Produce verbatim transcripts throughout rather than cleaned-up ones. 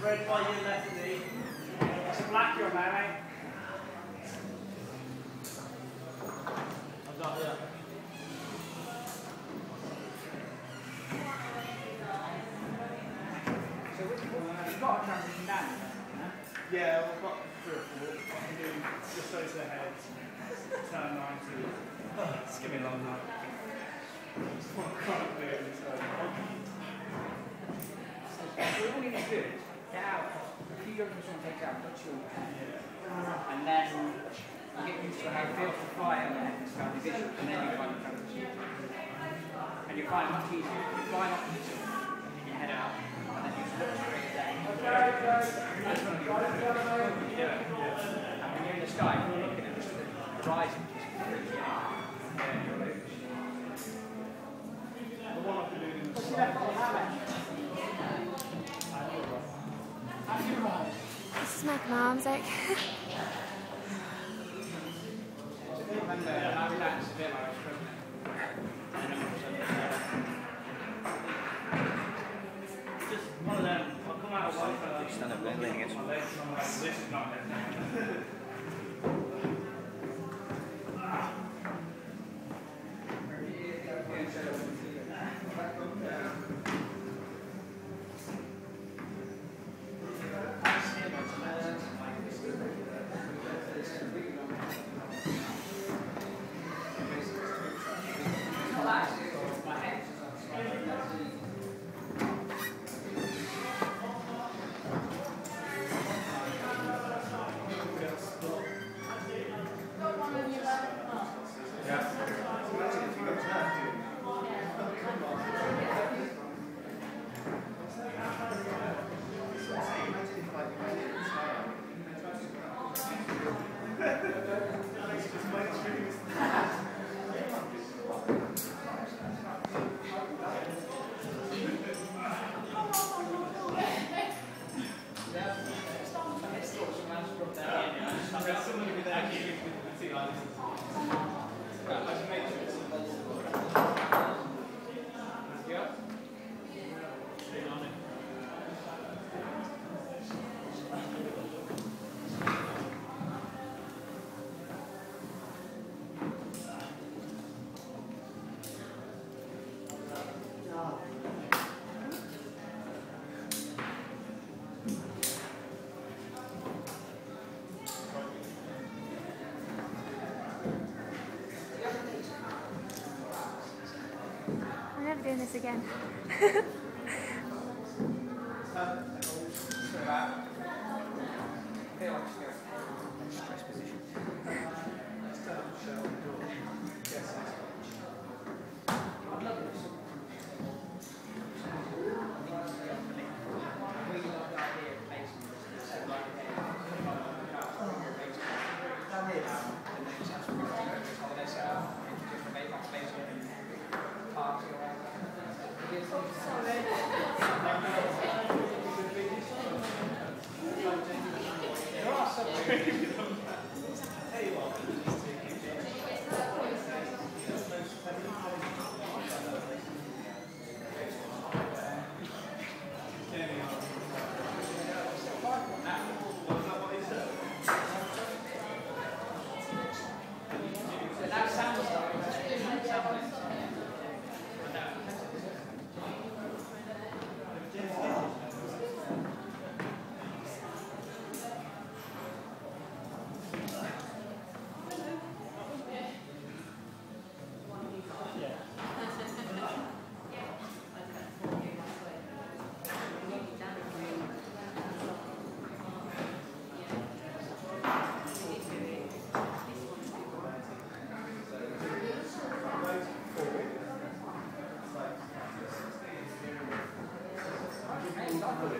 red by your left knee. It's a black you're married. I've got it. So which one? You've got a transition down, huh? Yeah, we've got three or four. I can do just those ahead. Turn ninety. Oh, just give me a long night. Just want to can't do it in turn. So all you need to do is get out. A few young someone takes out, touch your hand. And then you get used to how it feels to fly on the next division, and then you find the transition. And you find it much easier. You fly up your head out, and then you just look straight down. That's one of the orders. You do it. And when you're in the sky, you're looking at the horizon, just freaks you out. The one I've been doing in the What's your left on how This is my mom's like. Just one of them. I'll come out of one for Stand up there, leaning against my legs and my this is not it. I'm never doing this again. Stress position.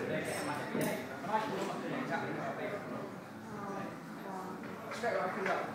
Straight away,